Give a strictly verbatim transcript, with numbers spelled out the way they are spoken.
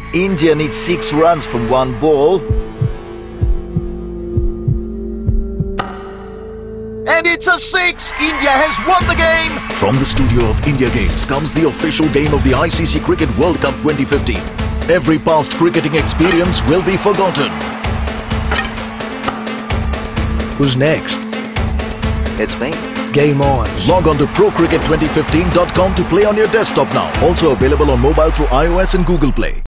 India needs six runs from one ball. And it's a six! India has won the game! From the studio of Indiagames comes the official game of the I C C Cricket World Cup twenty fifteen. Every past cricketing experience will be forgotten. Who's next? It's me. Game on. Log on to pro cricket twenty fifteen dot com to play on your desktop now. Also available on mobile through iOS and Google Play.